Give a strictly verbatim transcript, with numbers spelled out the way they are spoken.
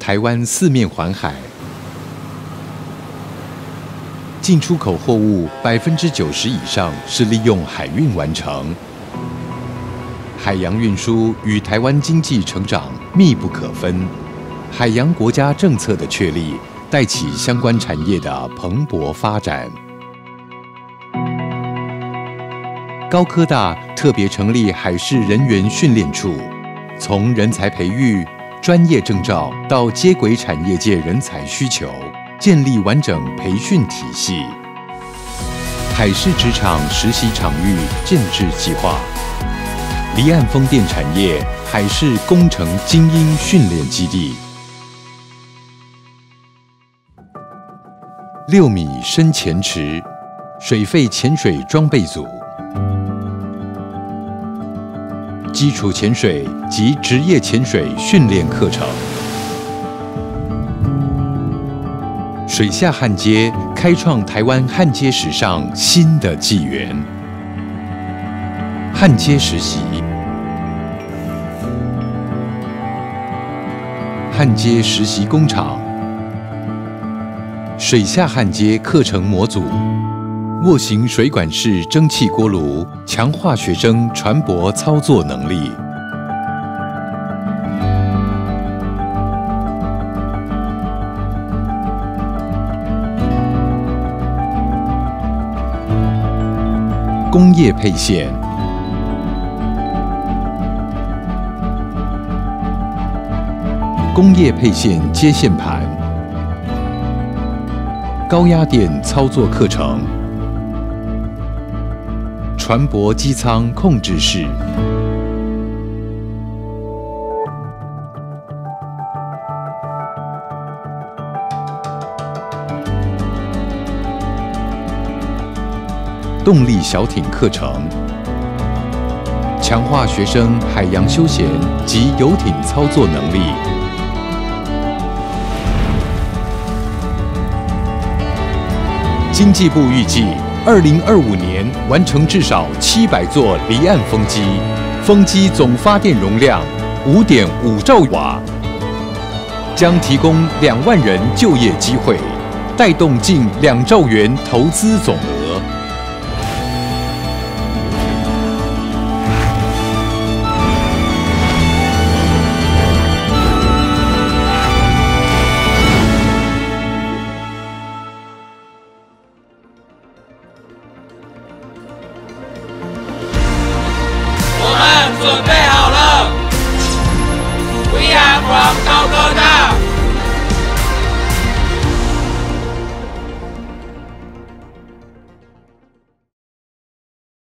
台湾四面环海，进出口货物百分之九十以上是利用海运完成。海洋运输与台湾经济成长密不可分，海洋国家政策的确立，带起相关产业的蓬勃发展。高科大特别成立海事人员训练处，从人才培育、专业证照到接轨产业界人才需求，建立完整培训体系。海事职场实习场域建制计划，离岸风电产业海事工程精英训练基地。六米深潜池，水肺潜水装备组。基础潜水及职业潜水训练课程，水下焊接开创台湾焊接史上新的纪元。焊接实习，焊接实习工厂，水下焊接课程模组。卧型水管式蒸汽锅炉，强化学生船舶操作能力。工业配线，工业配线接线盘，高压电操作课程。船舶机舱控制室，动力小艇课程，强化学生海洋休闲及游艇操作能力。经济部预计二零二五年完成至少七百座离岸风机，风机总发电容量五点五兆瓦，将提供两万人就业机会，带动近两兆元投资总额。